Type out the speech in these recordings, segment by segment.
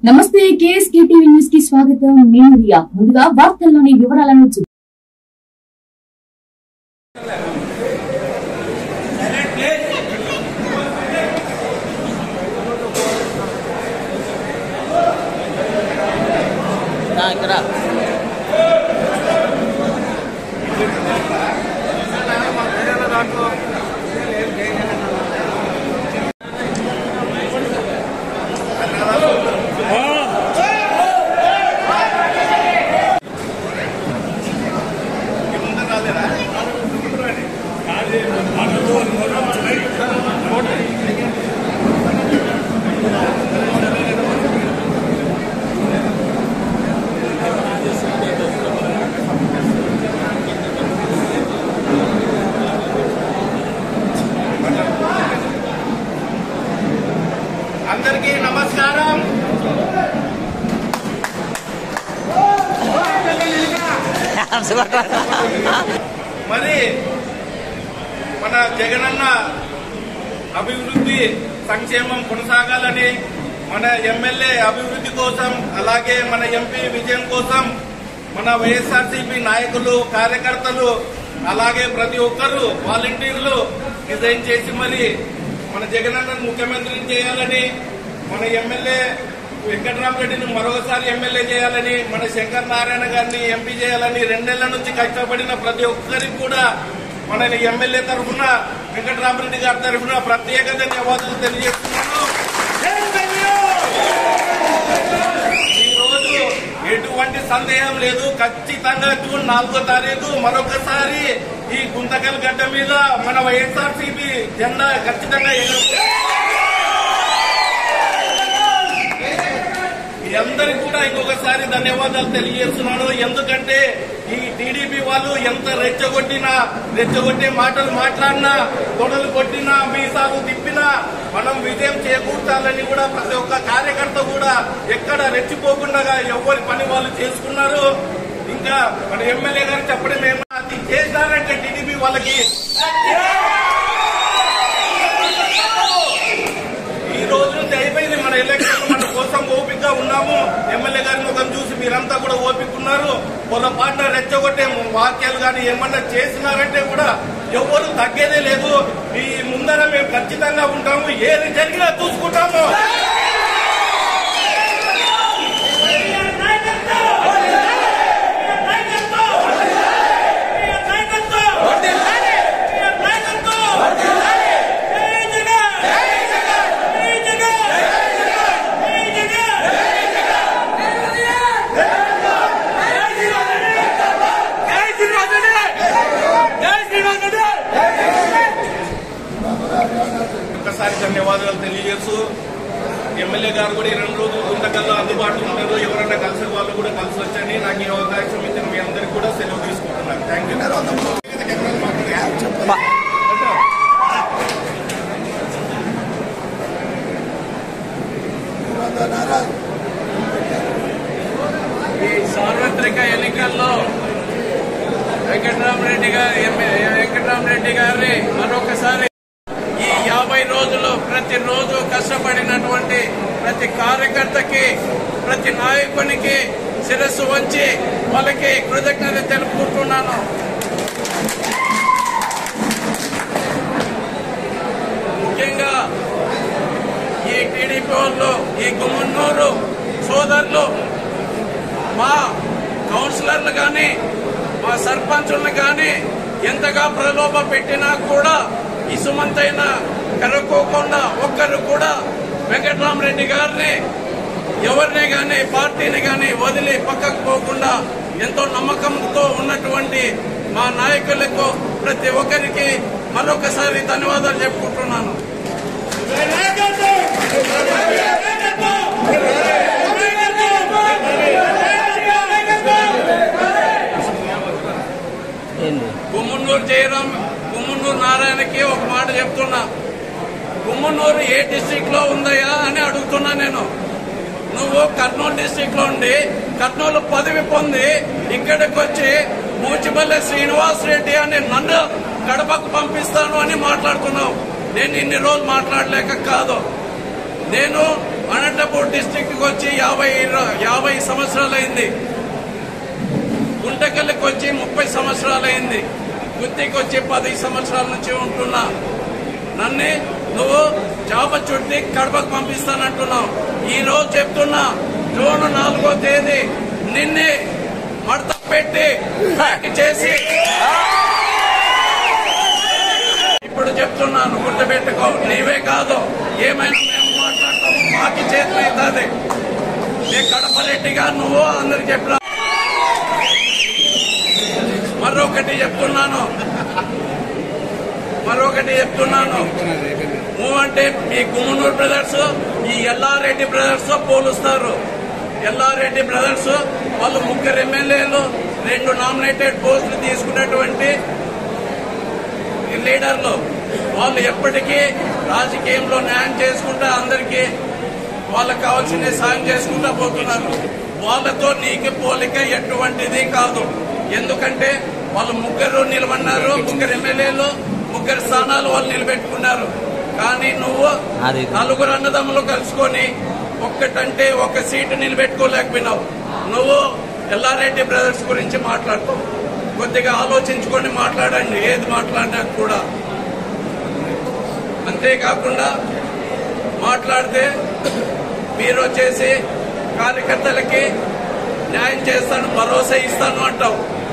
నమస్తే KSK TV news కి స్వాగతం. నేను రియా. ముందుగా వార్తల్లోని వివరాలను చూద్దాం. అందరికీ నమస్కారం. మరి మన జగనన్న అభివృద్ధి సంక్షేమం కొనసాగాలని, మన ఎమ్మెల్యే అభివృద్ధి కోసం, అలాగే మన ఎంపీ విజయం కోసం మన వైఎస్ఆర్సీపీ నాయకులు, కార్యకర్తలు, అలాగే ప్రతి ఒక్కరు వాలంటీర్లు డిజైన్ చేసి మరి మన జగనన్నను ముఖ్యమంత్రిని చేయాలని, మన ఎమ్మెల్యే వెంకటరామరెడ్డిని మరొకసారి ఎమ్మెల్యే చేయాలని, మన శంకర్ నారాయణ గారిని ఎంపీ చేయాలని 2 నెలల నుంచి కష్టపడిన ప్రతి ఒక్కరికి కూడా మన ఎమ్మెల్యే తరఫున, వెంకటరామరెడ్డి గారి తరఫున ప్రత్యేక ధన్యవాదాలు తెలియజేస్తున్నాను. ఈరోజు ఎటువంటి సందేహం లేదు, ఖచ్చితంగా జూన్ 4వ తారీఖు మరొకసారి ఈ గుంతకల్ గడ్డ మీద మన వైఎస్ఆర్సీపీ జెండా ఖచ్చితంగా మీ అందరికి కూడా ఇంకొకసారి ధన్యవాదాలు తెలియజేస్తున్నాను. ఎందుకంటే ఈ టీడీపీ వాళ్ళు ఎంత రెచ్చగొట్టే మాటలు మాట్లాడినా, తొడలు కొట్టినా, మీసాలు తిప్పినా మనం విజయం చేకూర్చాలని కూడా ప్రతి ఒక్క కార్యకర్త కూడా ఎక్కడ రెచ్చిపోకుండా ఎవరి పని వాళ్ళు చేసుకున్నారు. ఇంకా మన ఎమ్మెల్యే గారు చెప్పడం ఏమన్నా అది చేశారంటే టీడీపీ వాళ్ళకి ఈ రోజు నుంచి అయిపోయింది మన ఎలక్షన్. మన కోసం ఓపికగా ఉన్నాము. ఎమ్మెల్యే గారి ముఖం చూసి మీరంతా కూడా ఓపిక ఉన్నారు. పొరపాటున రెచ్చగొట్టే వాక్యాలు కానీ ఏమన్నా చేసినారంటే కూడా ఎవరు తగ్గేదే లేదు. మీ ముందర మేము ఖచ్చితంగా ఉంటాము. ఏది జరిగినా చూసుకుంటాము. ఒక్కసారి ధన్యవాదాలు తెలియజేస్తూ ఎమ్మెల్యే గారు కూడా 2 రోజులు గుంతకల్లో అందుబాటులో ఉంటారు. ఎవరైనా కలిసే వాళ్ళు కూడా కలిసి వచ్చండి. నాకు ఈ అవకాశం ఇచ్చిన మీ అందరికీ కూడా సెలవు తీసుకుంటున్నాను. Thank you. ఈ సార్వత్రిక ఎన్నికల్లో వెంకటరామరెడ్డి గారిని మరొకసారి ఈ 50 రోజులు ప్రతిరోజు కష్టపడినటువంటి ప్రతి కార్యకర్తకి, ప్రతి నాయకునికి శిరస్సు వంచి వాళ్ళకి కృతజ్ఞత తెలుపుకుంటున్నాను. ముఖ్యంగా ఈ టీడీపీ వాళ్ళు, ఈ గుమ్మన్నూరు సోదరులు, మా కౌన్సిలర్లు కానీ, మా సర్పంచులను కానీ ఎంతగా ప్రలోభ పెట్టినా కూడా ఇసుమంతైనా కనుక్కోకుండా ఒక్కరు కూడా వెంకటరామరెడ్డి గారిని, ఎవరిని కానీ, పార్టీని కానీ వదిలి పక్కకు పోకుండా ఎంతో నమ్మకంతో ఉన్నటువంటి మా నాయకులకు ప్రతి ఒక్కరికి మరొకసారి ధన్యవాదాలు చెప్పుకుంటున్నాను. గుమ్మన్నూరు నారాయణకి ఒక మాట చెప్తున్నా. గుమ్మన్నూరు ఏ డిస్ట్రిక్ట్ లో ఉందయ్యా అని అడుగుతున్నా నేను. నువ్వు కర్నూలు డిస్ట్రిక్ట్ లో ఉండి కర్నూలు పదవి పొంది ఇక్కడికి వచ్చి మూచిపల్లి శ్రీనివాస్ రెడ్డి అని నన్ను కడపకు పంపిస్తాను అని మాట్లాడుతున్నావు. నేను ఇన్ని రోజులు మాట్లాడలేక కాదు. నేను అనంతపూర్ డిస్టిక్ కి వచ్చి 50 సంవత్సరాలైంది. గుంటకల్లికి వచ్చి 30 సంవత్సరాలైంది. గుత్తికి వచ్చి 10 సంవత్సరాల నుంచి ఉంటున్నా. నన్ను నువ్వు చేప చుట్టి కడపకు పంపిస్తానంటున్నావు. ఈ రోజు చెప్తున్నా, జూన్ 4వ తేదీ నిన్నే మడత పెట్టి చేసి ఇప్పుడు చెప్తున్నాను, గుర్తుపెట్టుకో. నీవే కాదు, ఏమైనా మేము మాట్లాడతాము, మాకి చేతులైతుంది. నీ కడప రెడ్డిగా నువ్వు అందరికి చెప్పినా. మరొకటి చెప్తున్నాను, నువ్వంటే మీ గుమ్మనూరు బ్రదర్స్ ఈ ఎల్లారెడ్డి బ్రదర్స్ పోలుస్తారు. ఎల్లారెడ్డి బ్రదర్స్ వాళ్ళు 3 ఎమ్మెల్యేలు, 2 నామినేటెడ్ పోస్టులు తీసుకున్నటువంటి లీడర్లు. వాళ్ళు ఎప్పటికీ రాజకీయంలో న్యాయం చేసుకుంటా అందరికీ వాళ్ళకు కావాల్సిన సాయం చేసుకుంటా పోతున్నారు. వాళ్ళతో నీకు పోలిక ఎటువంటిది కాదు. ఎందుకంటే వాళ్ళు 3 నిలబడినారు, 3 ఎమ్మెల్యేలు, 3 స్థానాలు వాళ్ళు నిలబెట్టుకున్నారు. కానీ నువ్వు 4 అన్నదమ్ములు కలుసుకొని ఒక్కటంటే 1 సీటు నిలబెట్టుకోలేకపోయినావు. నువ్వు ఎల్లారెడ్డి బ్రదర్స్ గురించి మాట్లాడుతావు. కొద్దిగా ఆలోచించుకొని మాట్లాడండి, ఏది మాట్లాడినా కూడా. అంతేకాకుండా మాట్లాడితే మీరు వచ్చేసి కార్యకర్తలకి న్యాయం చేస్తాను, భరోసా ఇస్తాను అంటావు.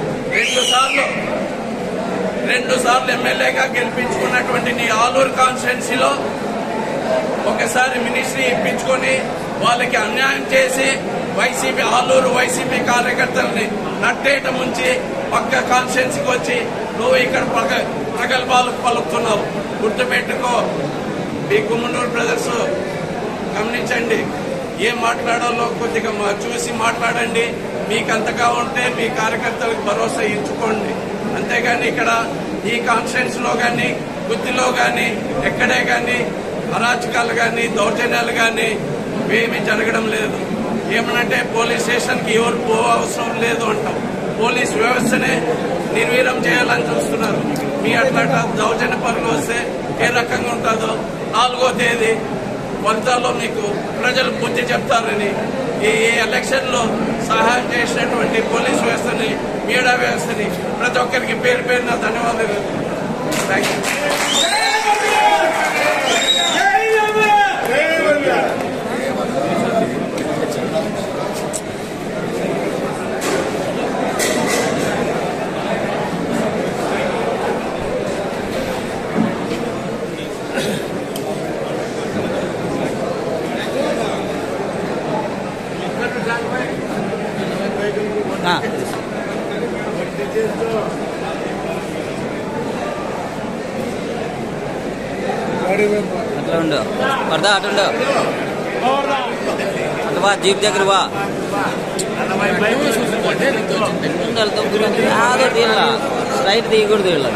2 సార్లు ఎమ్మెల్యేగా గెలిపించుకున్నటువంటి నీ ఆలూరు కాన్స్టిట్యున్సీలో ఒకసారి మినిస్ట్రీ ఇప్పించుకొని వాళ్ళకి అన్యాయం చేసి ఆలూరు వైసీపీ కార్యకర్తల్ని నట్టేట ముంచి పక్క కాన్స్టిట్యున్సీకి వచ్చి నువ్వు ఇక్కడ ప్రగల్భాలు పలుకుతున్నావు. గుర్తుపెట్టుకో, మీ గుమ్మనూరు బ్రదర్స్ గమనించండి, ఏం మాట్లాడాలో కొద్దిగా చూసి మాట్లాడండి. మీకు అంతగా ఉంటే మీ కార్యకర్తలకు భరోసా ఇచ్చుకోండి. అంతేగాని ఇక్కడ ఈ కాన్స్టిట్యున్సీ లో గాని, గుత్తిలో గాని, ఎక్కడే గాని అరాచకాలు గాని, దౌర్జన్యాలు గాని ఏమీ జరగడం లేదు. ఏమనంటే పోలీస్ స్టేషన్ కి ఎవరు పో అవసరం లేదు అంటాం. పోలీస్ వ్యవస్థనే నిర్వీర్యం చేయాలని చూస్తున్నారు. మీ అట్లా దౌర్జన్య పనులు వస్తే ఏ రకంగా ఉంటుందో 4వ తేదీ ఫలితాల్లో మీకు ప్రజలు బుద్ధి చెప్తారని ఈ ఎలక్షన్ లో సహాయం చేసినటువంటి పోలీస్ వ్యవస్థని, మీడియా వ్యవస్థని ప్రతి ఒక్కరికి పేరు పేరున ధన్యవాదాలు. Thank you. అట్లా ఉండు పడదా, అటుండు అట్లా జీప్ దగ్గర బా అదో తీయాల, స్ట్రైట్ తీయకూడదు. వీళ్ళ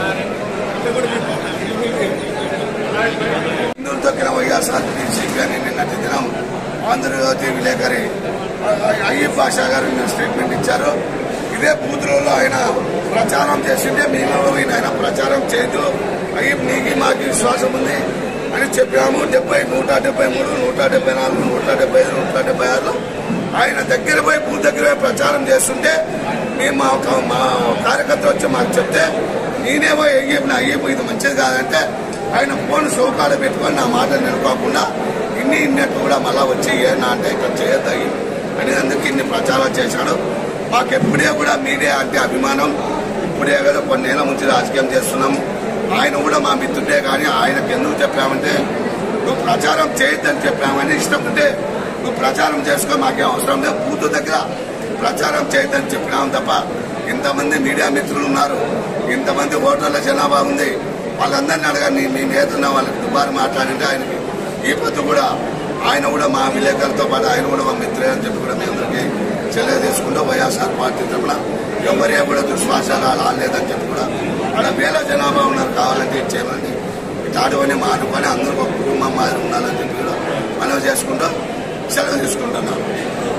తొక్కిన వైఎస్ఆర్ కానీ నిన్నటి దినం ఆంధ్రజ్యోతి విలేకరి అయ్యప్ప బాషా గారు స్టేట్మెంట్ ఇచ్చారు. ఇదే బూత్ లో ఆయన ప్రచారం చేసింటే మేము ఆయన ప్రచారం చేయదు, అయ్యప్ప నీకు మాకు విశ్వాసం ఉంది అని చెప్పాము. 173, 174, 175, 176 ఆయన దగ్గర పోయి బూత్ దగ్గర పోయి ప్రచారం చేస్తుంటే మేము మా కార్యకర్తలు వచ్చి మాకు చెప్తే నేనేమో అయ్యప్ప ఇది మంచిది కాదంటే ఆయన ఫోన్ సౌకాలు పెట్టుకొని నా మాట నిలుపుకోకుండా ఇన్నట్టు కూడా మళ్ళా వచ్చి ఏనా అంటే ఇక్కడ చేయొద్దాయి అనేందుకు ఇన్ని ప్రచారం చేశాడు. మాకు ఎప్పుడే కూడా మీడియా అంటే అభిమానం. ఇప్పుడే కదా కొన్నేళ్ల నుంచి రాజకీయం చేస్తున్నాం. ఆయన కూడా మా మిత్రుడే, కానీ ఆయనకు ఎందుకు చెప్పామంటే నువ్వు ప్రచారం చేయొద్దని చెప్పామని. ఇష్టం ఉంటే నువ్వు ప్రచారం చేసుకో, మాకేం అవసరం లేదు, బూత్ దగ్గర ప్రచారం చేయొద్దని చెప్పినాం తప్ప ఇంతమంది మీడియా మిత్రులు ఉన్నారు, ఇంతమంది ఓటర్ల జనాభా ఉంది, వాళ్ళందరినీ అడగండి. మేము ఏదన్నా వాళ్ళకి దుబారు మాట్లాడింటే ఆయనకి ఈ పొద్దు కూడా ఆయన కూడా మా విలేకరులతో పాటు ఆయన కూడా మా మిత్రులే అని చెప్పి కూడా మీ అందరికీ తెలియజేసుకుంటూ వైఎస్ఆర్ పార్టీ తరఫున ఎవరే కూడా దుశ్వాసాలు ఆడలేదని చెప్పి కూడా అక్కడ వేల జనాభా ఉన్నారు, కావాలంటే ఇచ్చేయమండి. ఇటాటువని మానుకొని అందరికీ ఒక కుటుంబం మాదిరి ఉండాలని చెప్పి కూడా మనం చేసుకుంటూ సెలవు తీసుకుంటున్నాం.